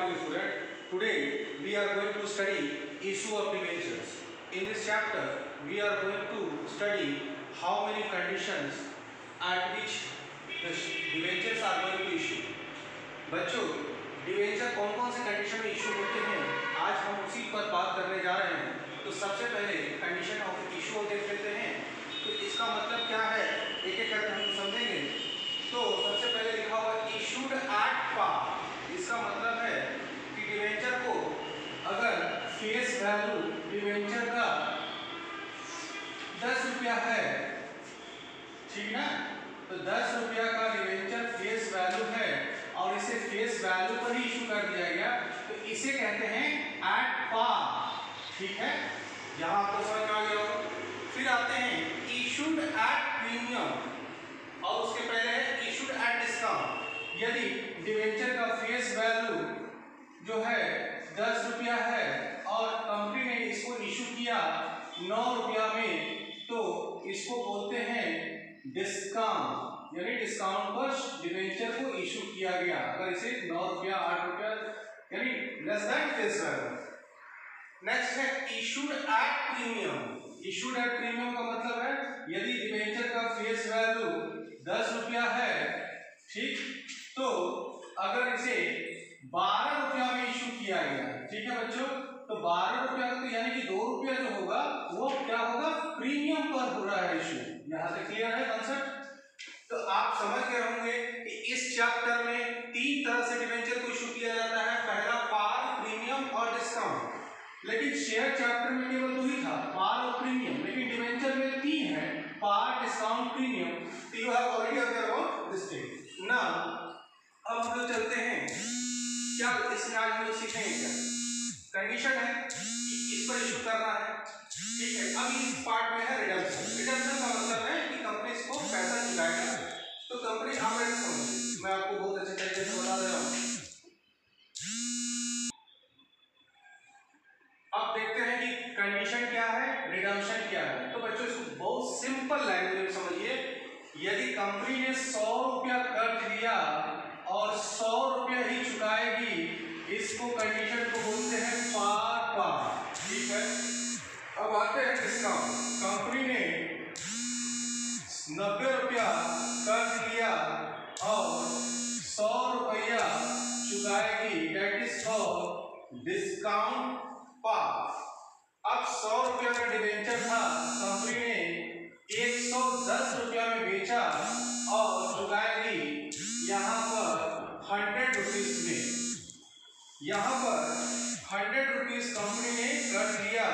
morning student. Today we are going to study issue of debentures. In this chapter we are going to study how many conditions at which the debentures are going to issue. बच्चों debenture कौन कौन से condition में issue होते हैं आज हम उसी पर बात करने जा रहे हैं। तो सबसे पहले कंडीशन ऑफ इशू देख लेते हैं। तो इसका मतलब क्या है एक एक करके हम समझेंगे। तो सबसे पहले लिखा हुआ इशूड एट पार। इसका मतलब है कि डिवेंचर को अगर फेस वैल्यू डिवेंचर का 10 रुपया है, ठीक ना, तो 10 रुपया का डिवेंचर फेस वैल्यू है और इसे फेस वैल्यू पर ही इशू कर दिया गया, तो इसे कहते हैं एट पार। ठीक है, यहां आपको समझ में आ गया होगा। फिर आते हैं इशूड एट प्रीमियम और उसके पहले है इशूड एट डिस्काउंट। यदि डिवेंचर का फेस वैल्यू जो है 10 रुपया है और कंपनी ने इसको इशू किया 9 रुपया में, तो इसको बोलते हैं डिस्काउंट। यानी डिस्काउंट पर डिवेंचर को इशू किया गया अगर इसे 9 रुपया 8 रुपया यानी less than face value. Next है issued at premium. Issued at premium का मतलब है यदि डिवेंचर का फेस वैल्यू 10 रुपया है, ठीक, तो अगर इसे 12 रुपया में इशू किया गया, ठीक है बच्चों, तो 12 रुपया का तो यानी कि 2 रुपया जो होगा वो क्या होगा, प्रीमियम पर हो रहा है इशू। यहां से क्लियर है कंसेप्ट। तो आप समझ गए होंगे कि इस चैप्टर में 3 तरह से डिवेंचर को इशू किया जाता है, पहला पार, प्रीमियम और डिस्काउंट। लेकिन शेयर चैप्टर में केवल 2 ही था, पार और प्रीमियम, लेकिन डिवेंचर में 3 है, पार, डिस्काउंट, प्रीमियम। तो you have already aware about this thing. Now अब हम लोग चलते हैं, क्या इसमें आज हम लोग सीखेंगे क्या कंडीशन है कि इस पर इशू करना है, ठीक है। अब इस पार्ट में है रिडम्पशन। रिडम्पशन का मतलब है कि कंपनी इसको पैसा चुकाएगा। तो कंपनी आप ऐसे समझिए, मैं आपको बहुत अच्छे तरीके से बता दे रहा हूं। अब देखते हैं कि कंडीशन क्या है, रिडम्पशन क्या है। तो बच्चों इसको बहुत सिंपल लैंग्वेज में समझिए। यदि कंपनी ने 100 रुपया कर्ज लिया और 100 रुपया ही चुकाएगी, इसको कंडीशन को बोलते हैं पार पार, ठीक है। अब आते हैं डिस्काउंट। कंपनी ने 90 रुपया कर्ज लिया और 100 रुपया चुकाएगी, that is called discount par. अब 100 रुपया का डिवेंचर था, कंपनी ने 110 रुपया में बेचा और चुकाएगी यहाँ पर 100 रुपीज में। यहाँ पर 100 रुपीज कंपनी ने कर्ज लिया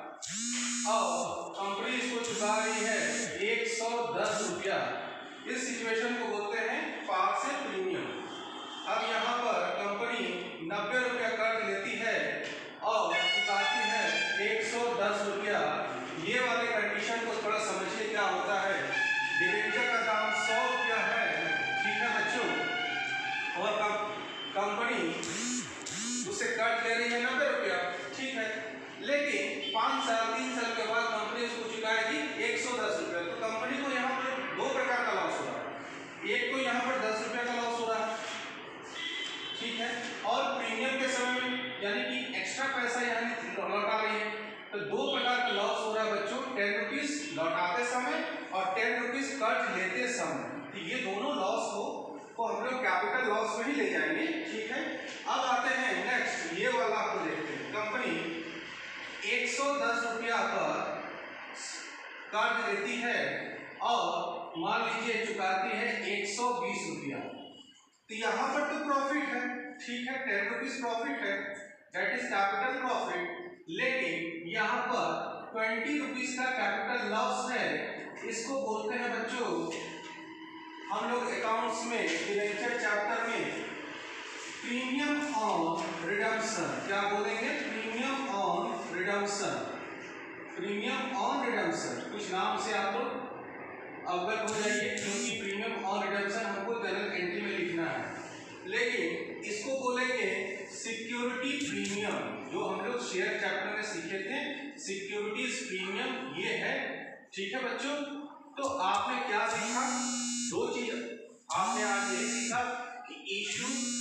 और कंपनी इसको चुका रही है 110 रुपया। इस सिचुएशन को बोलते हैं पार से प्रीमियम। अब यहाँ पर कंपनी 90 रुपया कर्ज लेती है और चुकाती है 110 रुपया। ये वाले कंडीशन को थोड़ा समझिए क्या होता है। डिवेंचर का दाम 100 रुपया है, ठीक है बच्चों, और कंपनी उससे कर्ज ले रही है 90 रुपया, ठीक है। लेकिन 5 साल 3 साल के बाद कंपनी उसको चुकाएगी 110 रुपया। तो कंपनी को यहाँ पर 2 प्रकार का लॉस हो रहा है। एक तो यहाँ पर 10 रुपया का लॉस हो रहा है, ठीक है, और प्रीमियम के समय में यानी कि एक्स्ट्रा पैसा यहाँ लौटा रही है। तो 2 प्रकार का लॉस हो रहा है बच्चों, 10 रुपीज लौटाते समय और 10 रुपीज कर्ज लेते समय। तो ये दोनों लॉस को हम लोग कैपिटल लॉस में ही ले जाएंगे, ठीक है। अब आते हैं नेक्स्ट, ये वाला आपको देखते हैं। कंपनी 110 रुपया पर कर्ज लेती है और मान लीजिए चुकाती है 120 रुपया। तो यहाँ पर तो प्रॉफिट है, ठीक है, 10 रुपीज प्रॉफिट है, दैट इज कैपिटल प्रॉफिट। लेकिन यहाँ पर 20 रुपीज का कैपिटल लॉस है। इसको बोलते हैं बच्चों हम लोग अकाउंट्स में डिवेंचर चैप्टर में प्रीमियम ऑन रिडम्पशन। क्या बोलेंगे, premium on redemption. Premium on redemption कुछ नाम से आप लोग अवगत हो जाइए, क्योंकि प्रीमियम ऑन रिडम्पशन हमको जनरल एंट्री में लिखना है। लेकिन इसको बोलेंगे सिक्योरिटी प्रीमियम, जो हम लोग शेयर चैप्टर में सीखे थे, सिक्योरिटीज प्रीमियम ये है, ठीक है बच्चों। तो आपने क्या सीखा, 2 चीज आपने आज ये सीखा कि इशू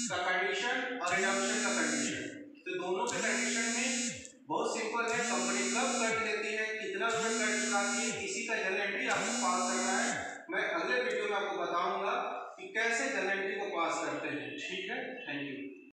का कंडीशन और रिडम्पशन का कंडीशन। तो दोनों के कंडीशन में बहुत सिंपल है, कंपनी कब कर्ज देती है, कितना रुपए कर्ज चुकाती है, इसी का जर्नल एंट्री आपको पास करना है। मैं अगले वीडियो में आपको बताऊंगा कि कैसे जर्नल एंट्री को पास करते हैं। ठीक है, थैंक यू।